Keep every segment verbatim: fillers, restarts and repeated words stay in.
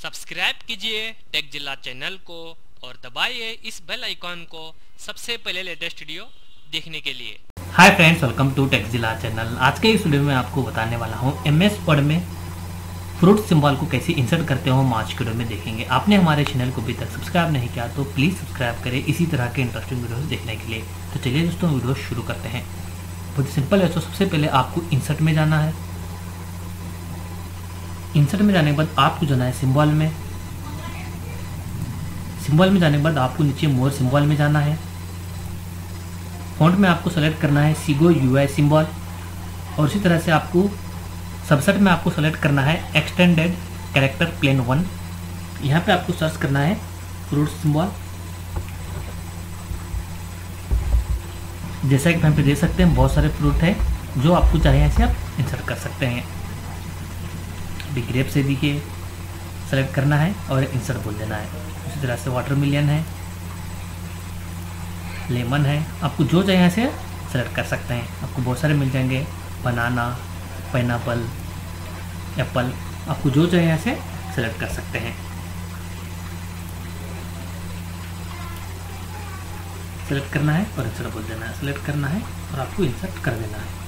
Subscribe कीजिए take Zila channel को और दबाइए इस बेल आइकॉन को सबसे पहले लेटेस्ट वीडियो देखने के लिए। Hi friends, welcome to tech Zila channel. आज के इस वीडियो में आपको बताने वाला हूँ एम एस वर्ड में फ्रूट सिंबल को कैसे इंसर्ट करते हो हम आज के वीडियो में देखेंगे। आपने हमारे चैनल को अभी तक सब्सक्राइब नहीं किया तो प्लीज़ सब्सक्राइब करें इसी तरह के इंटरेस्टिंग वीडियो देखने के लिए। तो चलिए दोस्तों वीडियो शुरू करते हैं। बहुत सिंपल है। तो सबसे पहले आपको इंसर्ट में जाना है। इंसर्ट में जाने के बाद आपको जाना है सिंबल में। सिंबल में जाने के बाद आपको नीचे मोर सिंबल में जाना है। फॉन्ट में आपको सेलेक्ट करना है सीगो यूआई सिंबल और इसी तरह से आपको सबसेट में आपको सेलेक्ट करना है एक्सटेंडेड कैरेक्टर प्लेन वन। यहाँ पे आपको सर्च करना है फ्रूट सिंबल। जैसा कि यहाँ पे देख सकते हैं बहुत सारे फ्रूट है, जो आपको चाहिए ऐसे आप इंसर्ट कर सकते हैं। अभी ग्रेप से देखिए सेलेक्ट करना है और इंसर्ट बोल देना है। इसी तरह से वाटरमेलन है, लेमन है, आपको जो चाहिए ऐसे सेलेक्ट कर सकते हैं। आपको बहुत सारे मिल जाएंगे, बनाना, पाइनएप्पल, एप्पल, आपको जो चाहिए ऐसे सेलेक्ट कर सकते हैं। सेलेक्ट करना है और इंसर्ट बोल देना है। सेलेक्ट करना है और आपको इंसर्ट कर देना है।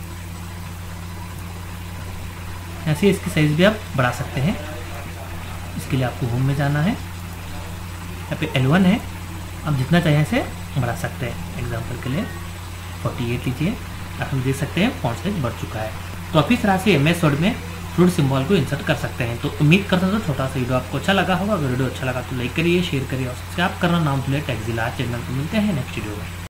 ऐसे इसकी साइज भी आप बढ़ा सकते हैं। इसके लिए आपको होम में जाना है। यहाँ पे एल वन है, आप जितना चाहिए ऐसे बढ़ा सकते हैं। एग्जाम्पल के लिए अड़तालीस लीजिए। आप देख सकते हैं फॉन्ट साइज बढ़ चुका है। तो आप इस तरह से एम एस वर्ड में फ्रूट सिंबल को इंसर्ट कर सकते हैं। तो उम्मीद करता हूँ छोटा सा वीडियो आपको अच्छा लगा होगा। अगर वीडियो अच्छा लगा तो लाइक करिए, शेयर करिए और सब्सक्राइब करना ना भूलिए टेक जिला चैनल को। मिलते हैं नेक्स्ट वीडियो में।